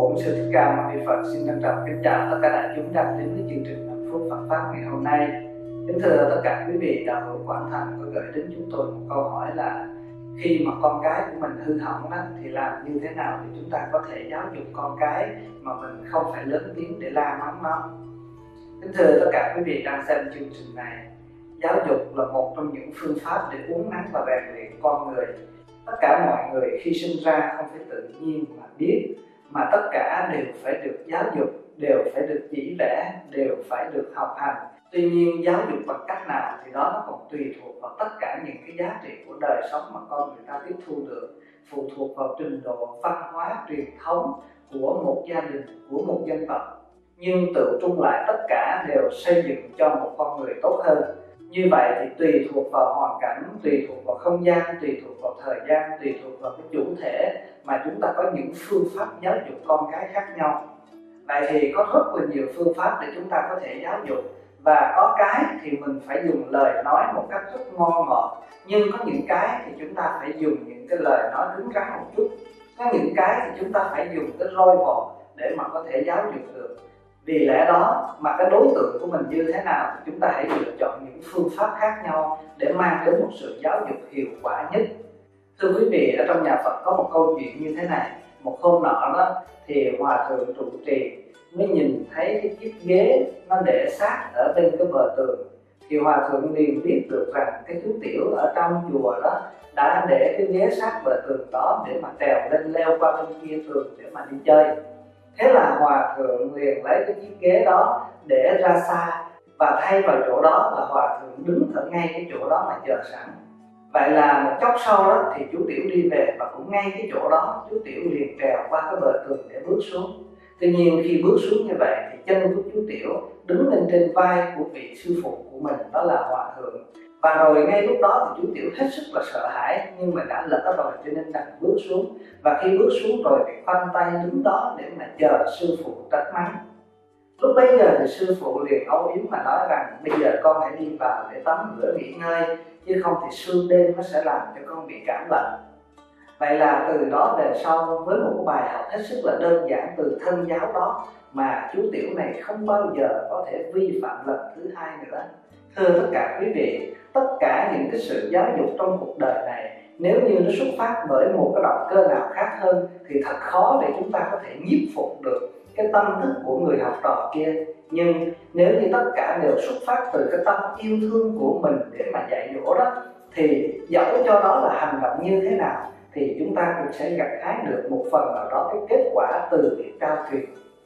Bổn Sư Thích Ca Mâu Ni Phật xin trân trọng kính chào tất cả đại chúng đang đến với chương trình Hạnh Phúc Phật Pháp ngày hôm nay. Kính thưa tất cả quý vị, đạo hữu Quảng Thành có gửi đến chúng tôi một câu hỏi là khi mà con cái của mình hư hỏng đó, thì làm như thế nào để chúng ta có thể giáo dục con cái mà mình không phải lớn tiếng để la mắng nó. Kính thưa tất cả quý vị đang xem chương trình này, giáo dục là một trong những phương pháp để uốn nắn và rèn luyện con người. Tất cả mọi người khi sinh ra không phải tự nhiên mà biết, mà tất cả đều phải được giáo dục, đều phải được chỉ vẽ, đều phải được học hành. Tuy nhiên giáo dục bằng cách nào thì đó nó còn tùy thuộc vào tất cả những cái giá trị của đời sống mà con người ta tiếp thu được, phụ thuộc vào trình độ văn hóa truyền thống của một gia đình, của một dân tộc. Nhưng tự trung lại tất cả đều xây dựng cho một con người tốt hơn. Như vậy thì tùy thuộc vào hoàn cảnh, tùy thuộc vào không gian, tùy thuộc vào thời gian, tùy thuộc vào cái chủ thể mà chúng ta có những phương pháp giáo dục con cái khác nhau. Vậy thì có rất là nhiều phương pháp để chúng ta có thể giáo dục, và có cái thì mình phải dùng lời nói một cách rất ngon ngọt, nhưng có những cái thì chúng ta phải dùng những cái lời nói cứng rắn một chút, có những cái thì chúng ta phải dùng cái roi vọt để mà có thể giáo dục được. Vì lẽ đó mà cái đối tượng của mình như thế nào thì chúng ta hãy lựa chọn những phương pháp khác nhau để mang đến một sự giáo dục hiệu quả nhất. Thưa quý vị, ở trong nhà Phật có một câu chuyện như thế này. Một hôm nọ đó thì Hòa Thượng trụ trì mới nhìn thấy cái chiếc ghế nó để sát ở bên cái bờ tường. Thì Hòa Thượng liền biết được rằng cái chú Tiểu ở trong chùa đó đã để cái ghế sát bờ tường đó để mà trèo lên leo qua bên kia tường để mà đi chơi. Thế là Hòa Thượng liền lấy cái chiếc ghế đó để ra xa, và thay vào chỗ đó là Hòa Thượng đứng ở ngay cái chỗ đó mà chờ sẵn. Vậy là một chốc sau đó thì chú Tiểu đi về, và cũng ngay cái chỗ đó chú Tiểu liền trèo qua cái bờ tường để bước xuống. Tuy nhiên khi bước xuống như vậy thì chân của chú Tiểu đứng lên trên vai của vị sư phụ của mình, đó là Hòa Thượng. Và rồi ngay lúc đó thì chú Tiểu hết sức là sợ hãi, nhưng mà đã lỡ rồi cho nên đành bước xuống. Và khi bước xuống rồi thì khoanh tay đứng đó để mà chờ sư phụ trách mắng. Lúc bấy giờ thì sư phụ liền âu yếm mà nói rằng bây giờ con hãy đi vào để tắm rửa nghỉ ngơi, chứ không thì sương đêm nó sẽ làm cho con bị cảm lạnh. Vậy là từ đó về sau, với một bài học hết sức là đơn giản từ thân giáo đó, mà chú Tiểu này không bao giờ có thể vi phạm lần thứ hai nữa. Thưa tất cả quý vị, tất cả những cái sự giáo dục trong cuộc đời này, nếu như nó xuất phát bởi một cái động cơ nào khác hơn thì thật khó để chúng ta có thể nhiếp phục được cái tâm thức của người học trò kia. Nhưng nếu như tất cả đều xuất phát từ cái tâm yêu thương của mình để mà dạy dỗ đó, thì dẫu cho đó là hành động như thế nào thì chúng ta cũng sẽ gặt hái được một phần nào đó cái kết quả từ việc trao truyền.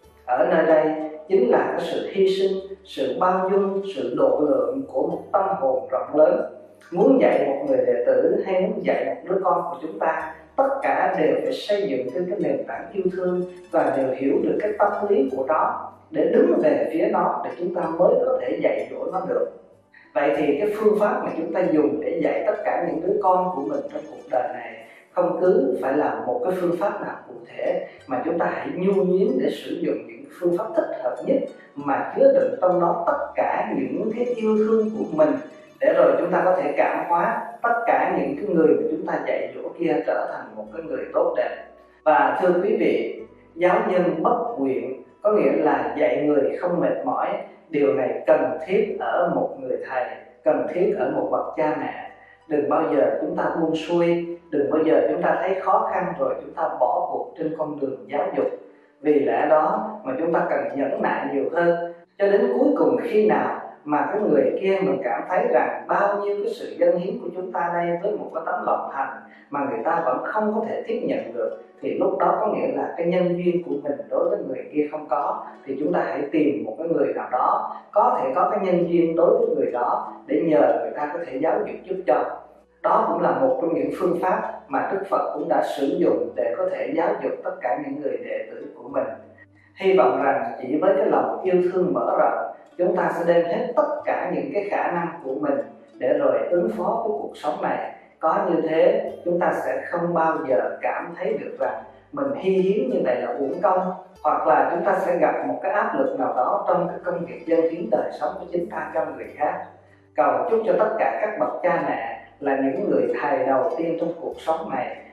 Ở nơi đây chính là cái sự hy sinh, sự bao dung, sự độ lượng của một tâm hồn rộng lớn. Muốn dạy một người đệ tử hay muốn dạy một đứa con của chúng ta, tất cả đều phải xây dựng trên cái nền tảng yêu thương và đều hiểu được cái tâm lý của nó để đứng về phía nó, để chúng ta mới có thể dạy dỗ nó được. Vậy thì cái phương pháp mà chúng ta dùng để dạy tất cả những đứa con của mình trong cuộc đời này không cứ phải là một cái phương pháp nào cụ thể, mà chúng ta hãy nhu nhuyễn để sử dụng những phương pháp thích hợp nhất mà chứa đựng trong đó tất cả những cái yêu thương của mình, để rồi chúng ta có thể cảm hóa tất cả những cái người mà chúng ta dạy dỗ kia trở thành một cái người tốt đẹp. Và thưa quý vị, giáo nhân bất quyện có nghĩa là dạy người không mệt mỏi. Điều này cần thiết ở một người thầy, cần thiết ở một bậc cha mẹ. Đừng bao giờ chúng ta buông xuôi, đừng bao giờ chúng ta thấy khó khăn rồi chúng ta bỏ cuộc trên con đường giáo dục. Vì lẽ đó mà chúng ta cần nhẫn nại nhiều hơn, cho đến cuối cùng khi nào mà cái người kia mình cảm thấy rằng bao nhiêu cái sự dâng hiến của chúng ta đây với một cái tấm lòng thành mà người ta vẫn không có thể tiếp nhận được, thì lúc đó có nghĩa là cái nhân duyên của mình đối với người kia không có. Thì chúng ta hãy tìm một cái người nào đó có thể có cái nhân duyên đối với người đó để nhờ người ta có thể giáo dục giúp cho. Đó cũng là một trong những phương pháp mà Đức Phật cũng đã sử dụng để có thể giáo dục tất cả những người đệ tử của mình. Hy vọng rằng chỉ với cái lòng yêu thương mở rộng, chúng ta sẽ đem hết tất cả những cái khả năng của mình để rồi ứng phó với cuộc sống này. Có như thế chúng ta sẽ không bao giờ cảm thấy được rằng mình hy hiến như vậy là uổng công, hoặc là chúng ta sẽ gặp một cái áp lực nào đó trong cái công việc dâng hiến đời sống của chính ta cho người khác. Cầu chúc cho tất cả các bậc cha mẹ là những người thầy đầu tiên trong cuộc sống này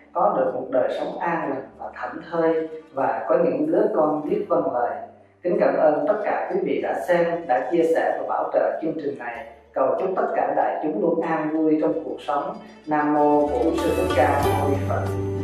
có được một đời sống an lành và thảnh thơi, và có những đứa con biết vâng lời. Kính cảm ơn tất cả quý vị đã xem, đã chia sẻ và bảo trợ chương trình này. Cầu chúc tất cả đại chúng luôn an vui trong cuộc sống. Nam mô Bổn Sư Thích Ca Mâu Ni Phật.